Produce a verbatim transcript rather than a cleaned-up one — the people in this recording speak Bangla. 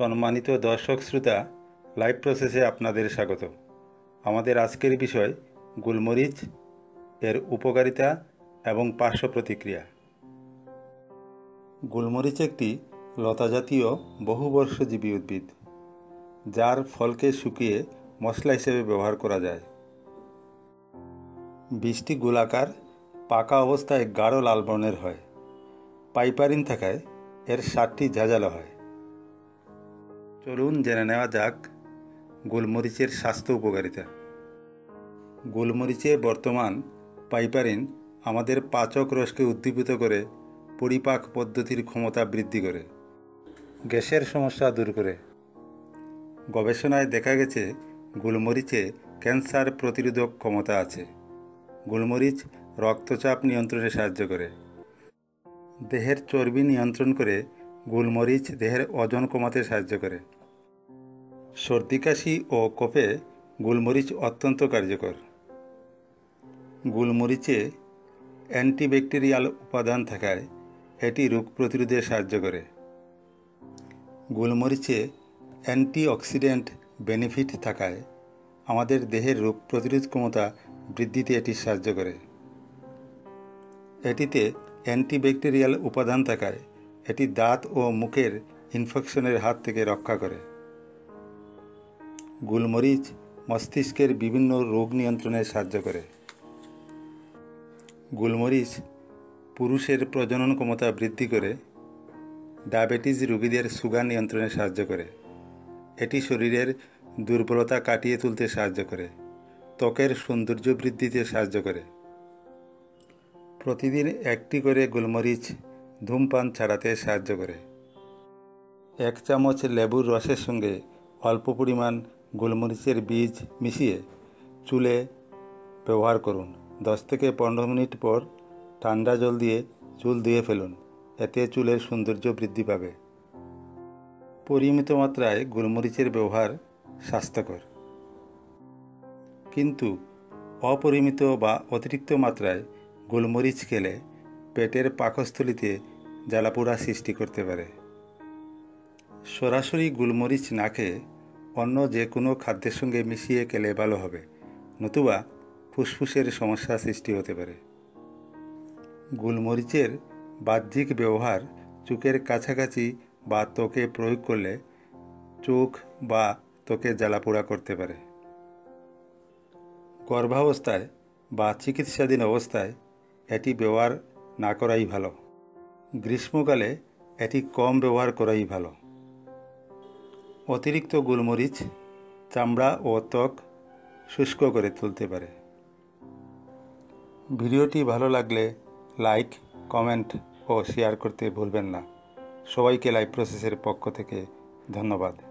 সম্মানিত দর্শক শ্রোতা, লাইভ প্রসেসে আপনাদের স্বাগত। আমাদের আজকের বিষয় গোলমরিচ এর উপকারিতা এবং পার্শ্ব প্রতিক্রিয়া। গোলমরিচ একটি লতাজাতীয় বহুবর্ষজীবী উদ্ভিদ, যার ফলকে শুকিয়ে মশলা হিসেবে ব্যবহার করা যায়। বীজটি গোলাকার, পাকা অবস্থায় গাঢ় লাল বর্ণের হয়। পাইপারিন থাকায় এর স্বাদটি ঝাঁঝালো হয়। চলুন জেনে নেওয়া যাক গোলমরিচের স্বাস্থ্য উপকারিতা। গোলমরিচে বর্তমান পাইপারিন আমাদের পাচক রসকে উদ্দীপিত করে পরিপাক পদ্ধতির ক্ষমতা বৃদ্ধি করে, গ্যাসের সমস্যা দূর করে। গবেষণায় দেখা গেছে গোলমরিচে ক্যান্সার প্রতিরোধক ক্ষমতা আছে। গোলমরিচ রক্তচাপ নিয়ন্ত্রণে সাহায্য করে। দেহের চর্বি নিয়ন্ত্রণ করে গোলমরিচ দেহের ওজন কমাতে সাহায্য করে। সর্দি কাশি ও কফে গোলমরিচ অত্যন্ত কার্যকর। গোলমরিচে অ্যান্টিব্যাকটেরিয়াল উপাদান থাকায় এটি রোগ প্রতিরোধে সাহায্য করে। গোলমরিচে অ্যান্টিঅক্সিডেন্ট বেনিফিট থাকায় আমাদের দেহের রোগ প্রতিরোধ ক্ষমতা বৃদ্ধিতে এটি সাহায্য করে। এটিতে অ্যান্টিব্যাকটেরিয়াল উপাদান থাকায় এটি দাঁত ও মুখের ইনফেকশনের হাত থেকে রক্ষা করে। গোলমরিচ মস্তিষ্কের বিভিন্ন রোগ নিয়ন্ত্রণে সাহায্য করে। গোলমরিচ পুরুষের প্রজনন ক্ষমতা বৃদ্ধি করে। ডায়াবেটিস রোগীদের সুগার নিয়ন্ত্রণে সাহায্য করে। এটি শরীরের দুর্বলতা কাটিয়ে তুলতে সাহায্য করে। ত্বকের সৌন্দর্য বৃদ্ধিতে সাহায্য করে। প্রতিদিন একটি করে গোলমরিচ ধূমপান ছাড়াতে সাহায্য করে। এক চামচ লেবুর রসের সঙ্গে অল্প পরিমাণ গোলমরিচের বীজ মিশিয়ে চুলে ব্যবহার করুন। দশ থেকে পনেরো মিনিট পর ঠান্ডা জল দিয়ে চুল ধুয়ে ফেলুন। এতে চুলের সৌন্দর্য বৃদ্ধি পাবে। পরিমিত মাত্রায় গোলমরিচের ব্যবহার স্বাস্থ্যকর, কিন্তু অপরিমিত বা অতিরিক্ত মাত্রায় গোলমরিচ খেলে পেটের পাকস্থলীতে জ্বালাপোড়া সৃষ্টি করতে পারে। সরাসরি গোলমরিচ না খেয়ে অন্য যে কোনো খাদ্যের সঙ্গে মিশিয়ে খেলে ভালো হবে, নতুবা ফুসফুসের সমস্যা সৃষ্টি হতে পারে। গোলমরিচের বাহ্যিক ব্যবহার চোখের কাছাকাছি বা ত্বকে প্রয়োগ করলে চোখ বা ত্বকে জ্বালাপোড়া করতে পারে। গর্ভাবস্থায় বা চিকিৎসাধীন অবস্থায় এটি ব্যবহার না করাই ভালো। গ্রীষ্মকালে এটি কম ব্যবহার করাই ভালো। অতিরিক্ত গোলমরিচ চামড়া ও ত্বক শুষ্ক করে তুলতে পারে। ভিডিওটি ভালো লাগলে লাইক, কমেন্ট ও শেয়ার করতে ভুলবেন না। সবাইকে লাইভ প্রসেসের পক্ষ থেকে ধন্যবাদ।